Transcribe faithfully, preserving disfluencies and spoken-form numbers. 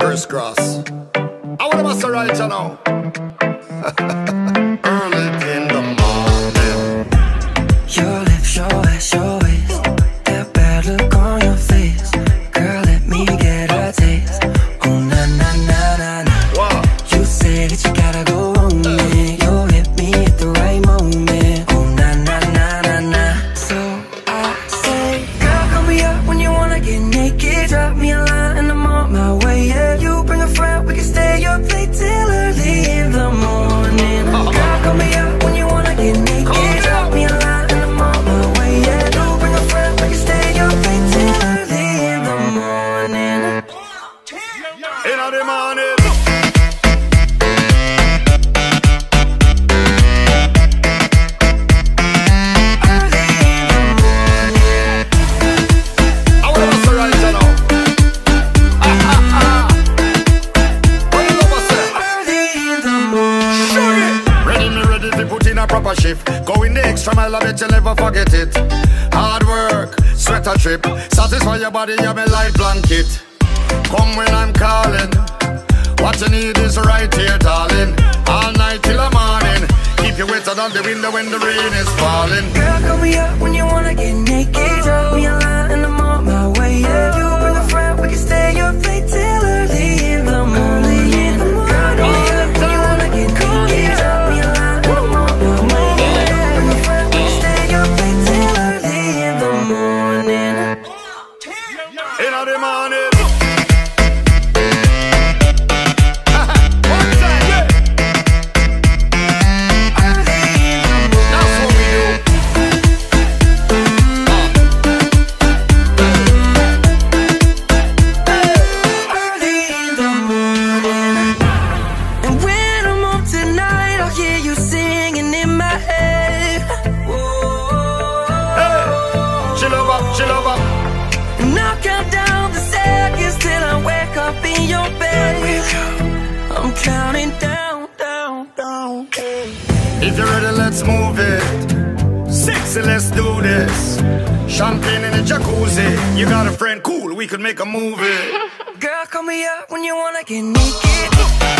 first cross. I want to must right you now. Early in the morning. Your lips, your ass, your waist, that bad look on your face. Girl, let me get a taste. Oh na na na na na. Wow. You say that you gotta go home, man. You hit me at the right moment. Oh na na na na na. So I say, girl, call me up when you wanna get naked. Drop me a line and I'm on my way. Yeah, you bring a friend, we can stay up late till early in the morning. Girl, call me up when you wanna get naked. Drop me a line and I'm on my way. Yeah, you bring a friend, we can stay up late till early in the morning. In the morning. Proper shift, going the extra mile, I bet you never forget it. Hard work, sweat a trip, satisfy your body, you're my light blanket. Come when I'm calling, what you need is right here, darling. All night till the morning, keep you wetter than the window when the rain is falling. Girl, call me up when you wanna get naked. Drop me a line and I'm on my way. Yeah, you bring a friend, we can stay up late till early in the morning. Girl, call me up when you wanna get naked. Drop me a line and I'm on my way. Yeah, bring a friend, we can stay up late till early in the morning. In the morning. Chill over. And I'll count down the seconds till I wake up in your bed. I'm counting down, down, down. If you're ready, let's move it. Sexy, let's do this. Champagne in the jacuzzi. You got a friend, cool, we could make a movie. Girl, call me up when you wanna get naked.